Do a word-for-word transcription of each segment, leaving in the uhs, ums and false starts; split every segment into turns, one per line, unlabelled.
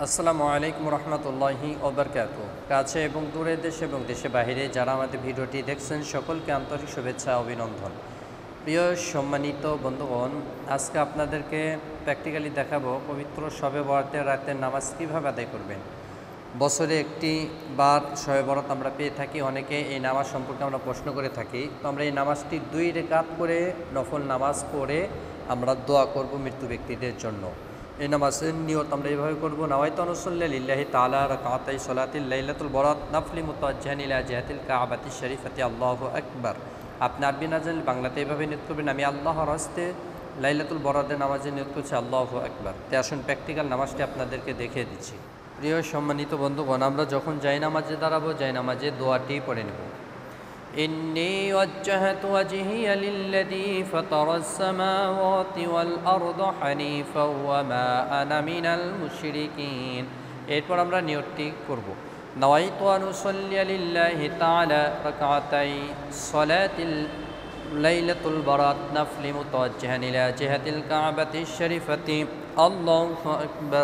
আসসালামু আলাইকুম রহমতুল্লাহি ওবরকাতুহু। কাছে এবং দূরের দেশে এবং দেশে বাহিরে যারা আমাদের ভিডিওটি দেখছেন সকলকে আন্তরিক শুভেচ্ছা অভিনন্দন। প্রিয় সম্মানিত বন্ধুগণ, আজকে আপনাদেরকে প্র্যাকটিক্যালি দেখাবো পবিত্র শবে বরাতের রাতের নামাজ কীভাবে আদায় করবেন। বছরে একটি বার শবে বরাত আমরা পেয়ে থাকি, অনেকে এই নামাজ সম্পর্কে আমরা প্রশ্ন করে থাকি। তো আমরা এই নামাজটি দুই রেকাত করে নফল নামাজ পড়ে আমরা দোয়া করব মৃত্যু ব্যক্তিদের জন্য। এই নামাজের নিয়ত আমরা এইভাবে করবো, নাওয়াইতু আন উসাল্লি লিল্লাহি তাআলা রাকাতাই সালাতিল লাইলাতুল বরাত নাফলি মুতাওয়াজ্জিহান ইলা জিহাতিল কাবাতিশ শরীফাতি আল্লাহু আকবার। আপনি আরবি না জানলে বাংলাতে এইভাবে নিয়ত করবেন, আমি আল্লাহর হস্তে লাইলাতুল বরাতের নামাজে নিয়ত করছি আল্লাহু আকবার। তে আসুন প্র্যাকটিক্যাল নামাজটি আপনাদেরকে দেখিয়ে দিচ্ছি। প্রিয় সম্মানিত বন্ধুগণ, আমরা যখন যাই নামাজে দাঁড়াবো যাই নামাজে দোয়াটি পড়ে নেব। إني وجهت وجهي للذي فطر السماوات والأرض حنيفا وما أنا من المشركين। এরপর আমরা নিয়তটি করব, নাওয়াইতু আন উসাল্লি লিল্লাহি তাআলা রাকাতাই সালাতিল লাইলাতুল বরাত নাফলি মুতাওয়াজ্জিহান ইলা জিহাতিল কাবাতিশ শরীফাতি আল্লাহু আকবার।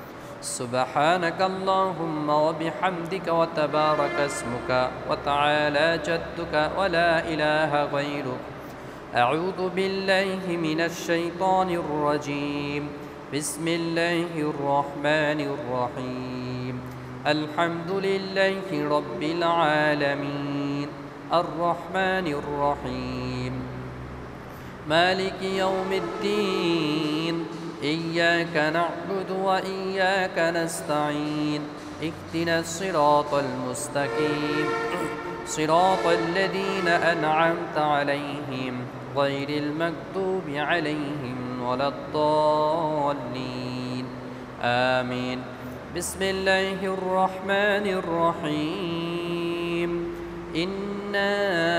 سبحانك اللهم وبحمدك وتبارك اسمك وتعالى جدك ولا إله غيرك أعوذ بالله من الشيطان الرجيم بسم الله الرحمن الرحيم الحمد لله رب العالمين الرحمن الرحيم مالك يوم الدين إياك نعبد وإياك نستعين اهدنا الصراط المستقيم صراط الذين أنعمت عليهم غير المغضوب عليهم ولا الضالين آمين بسم الله الرحمن الرحيم إنا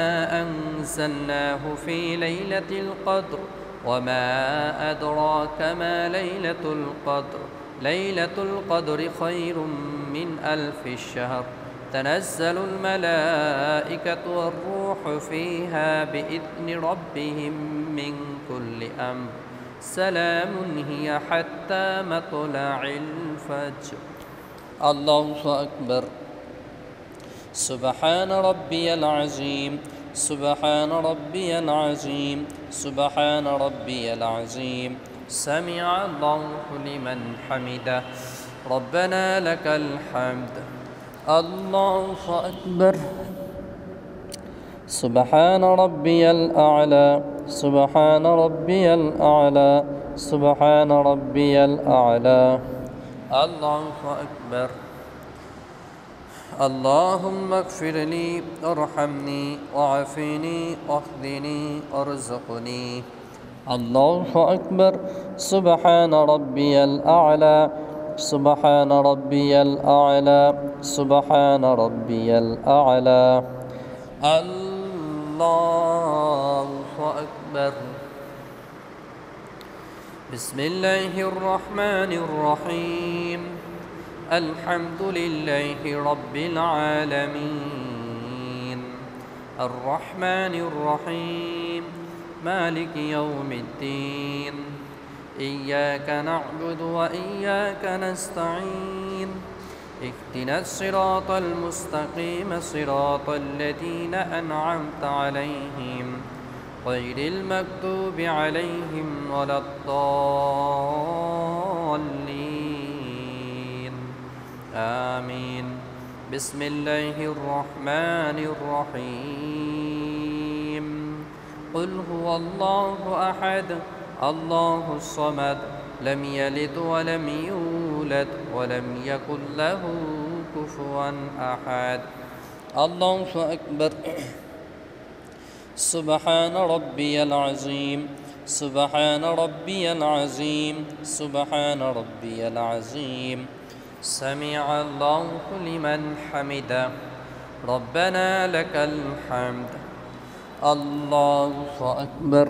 أنزلناه في ليلة القدر وما أدراك ما ليلة القدر ليلة القدر خير من ألف الشهر تنزل الملائكة والروح فيها بإذن ربهم من كل أمر سلام هي حتى مطلع الفجر الله أكبر سبحان ربي العظيم سبحان ربي العظيم سبحان ربي العظيم سمع الله لمن حمده ربنا لك الحمد الله أكبر سبحان ربي الأعلى سبحان ربي الأعلى سبحان ربي الأعلى الله أكبر اللهم اغفر لي ارحمني وعافني واهدني وارزقني الله أكبر سبحان ربي الأعلى سبحان ربي الأعلى سبحان ربي الأعلى الله أكبر بسم الله الرحمن الرحيم الحمد لله رب العالمين الرحمن الرحيم مالك يوم الدين إياك نعبد وإياك نستعين اهدنا الصراط المستقيم صراط الذين أنعمت عليهم غير المغضوب عليهم ولا الضالين آمين بسم الله الرحمن الرحيم قل هو الله أحد الله الصمد لم يلد ولم يولد ولم يكن له كفوا أحد الله أكبر سبحان ربي العظيم سبحان ربي العظيم سبحان ربي العظيم سمع الله لمن حمده ربنا لك الحمد الله أكبر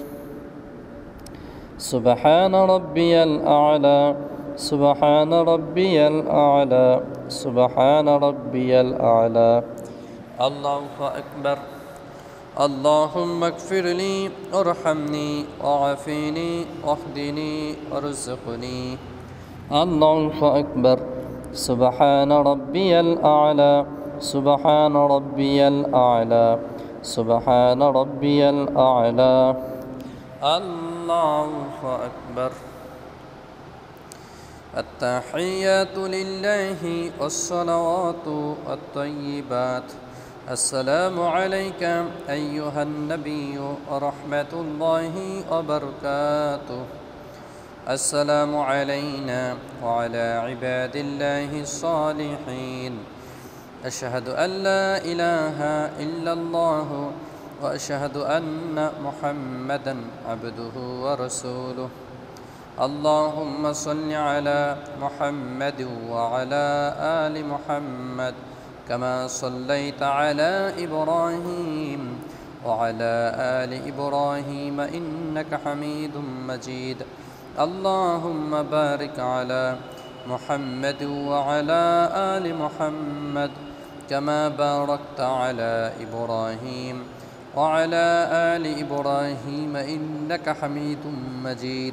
سبحان ربي الأعلى سبحان ربي الأعلى سبحان ربي الأعلى الله أكبر اللهم اغفر لي ارحمني وعافني واهدني وارزقني الله أكبر سبحان ربي الأعلى سبحان ربي الأعلى سبحان ربي الأعلى الله أكبر التحيات لله والصلوات الطيبات السلام عليك أيها النبي ورحمة الله وبركاته السلام علينا وعلى عباد الله الصالحين أشهد أن لا إله إلا الله وأشهد أن محمدا عبده ورسوله اللهم صل على محمد وعلى آل محمد كما صليت على إبراهيم وعلى آل إبراهيم إنك حميد مجيد اللهم بارك على محمد وعلى آل محمد كما باركت على إبراهيم وعلى آل إبراهيم إنك حميد مجيد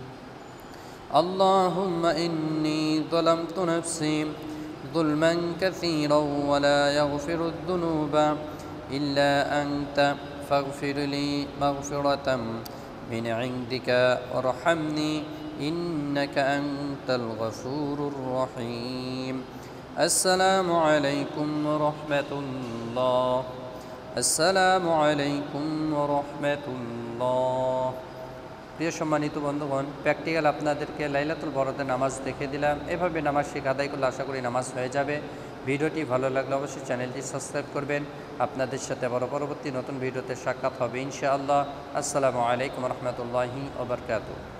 اللهم إني ظلمت نفسي ظلما كثيرا ولا يغفر الذنوب إلا أنت فاغفر لي مغفرة من عندك وارحمني إنك أنت الغفور الرحيم السلام عليكم ورحمة الله السلام عليكم ورحمة الله প্রিয় সম্মানিত বন্ধুগণ, প্র্যাকটিক্যাল আপনাদেরকে লাইলাতুল বরাতের নামাজ দেখে দিলাম। এভাবে নামাজ শিখে আদায় করলে আশা করি নামাজ হয়ে যাবে। ভিডিওটি ভালো লাগলে অবশ্যই চ্যানেলটি সাবস্ক্রাইব করবেন। আপনাদের সাথে আবার পরবর্তী নতুন ভিডিওতে সাক্ষাৎ হবে ইনশাআল্লাহ। আসসালামু আলাইকুম রহমতুল্লাহি ওয়া বারাকাতুহু।